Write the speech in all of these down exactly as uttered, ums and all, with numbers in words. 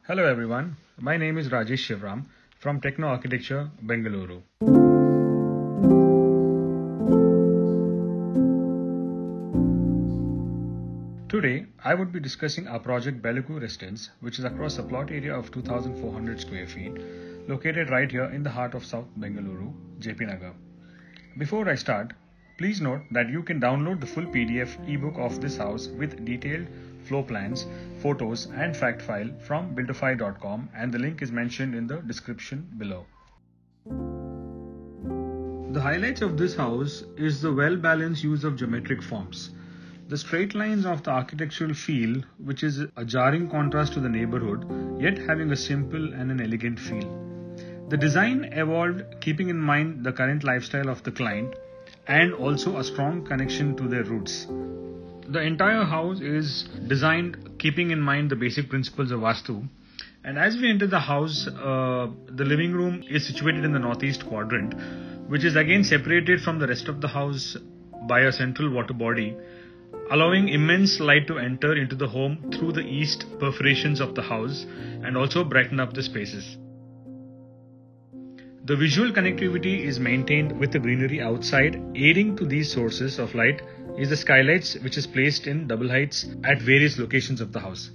Hello everyone, my name is Rajesh Shivram from Techno Architecture, Bengaluru. Today, I would be discussing our project Belluku Residence, which is across a plot area of two thousand four hundred square feet, located right here in the heart of South Bengaluru, J P Nagar. Before I start, please note that you can download the full P D F ebook of this house with detailed floor plans, photos and fact file from buildify dot com, and the link is mentioned in the description below. The highlights of this house is the well-balanced use of geometric forms. The straight lines of the architectural feel, which is a jarring contrast to the neighborhood, yet having a simple and an elegant feel. The design evolved keeping in mind the current lifestyle of the client and also a strong connection to their roots. The entire house is designed keeping in mind the basic principles of Vastu. And as we enter the house, uh, the living room is situated in the northeast quadrant, which is again separated from the rest of the house by a central water body, allowing immense light to enter into the home through the east perforations of the house and also brighten up the spaces. The visual connectivity is maintained with the greenery outside. Aiding to these sources of light is the skylights, which is placed in double heights at various locations of the house.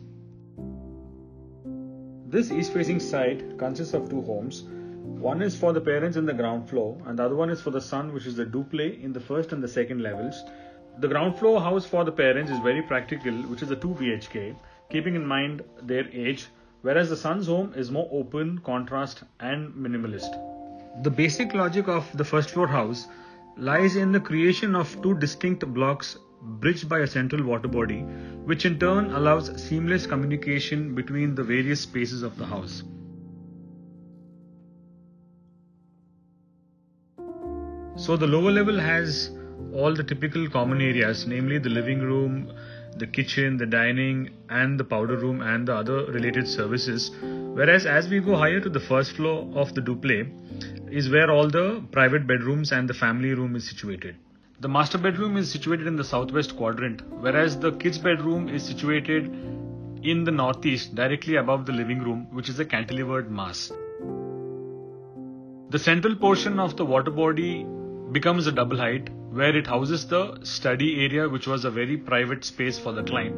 This east-facing side consists of two homes. One is for the parents in the ground floor and the other one is for the son, which is the duplex in the first and the second levels. The ground floor house for the parents is very practical, which is a two B H K, keeping in mind their age, whereas the son's home is more open, contrast and minimalist. The basic logic of the first floor house lies in the creation of two distinct blocks bridged by a central water body, which in turn allows seamless communication between the various spaces of the house. So the lower level has all the typical common areas, namely the living room, the kitchen, the dining and the powder room and the other related services. Whereas as we go higher to the first floor of the duplex is where all the private bedrooms and the family room is situated. The master bedroom is situated in the southwest quadrant, whereas the kids bedroom is situated in the northeast directly above the living room, which is a cantilevered mass. The central portion of the water body becomes a double height where it houses the study area, which was a very private space for the client.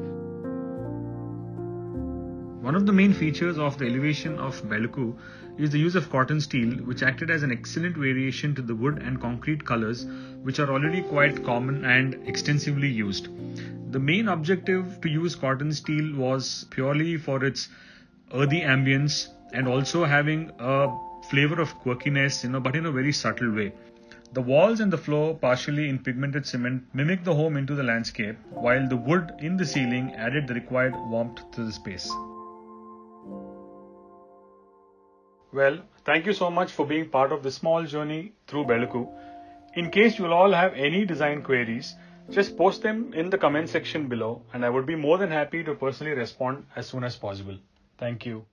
One of the main features of the elevation of Belluku is the use of cotton steel, which acted as an excellent variation to the wood and concrete colors, which are already quite common and extensively used. The main objective to use cotton steel was purely for its earthy ambience and also having a flavor of quirkiness, you know, but in a very subtle way. The walls and the floor, partially in pigmented cement, mimic the home into the landscape, while the wood in the ceiling added the required warmth to the space. Well, thank you so much for being part of this small journey through Belluku. In case you will all have any design queries, just post them in the comment section below and I would be more than happy to personally respond as soon as possible. Thank you.